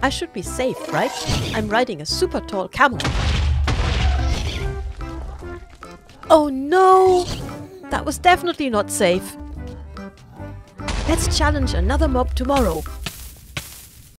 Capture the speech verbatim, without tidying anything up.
I should be safe, right? I'm riding a super tall camel. Oh no! That was definitely not safe. Let's challenge another mob tomorrow.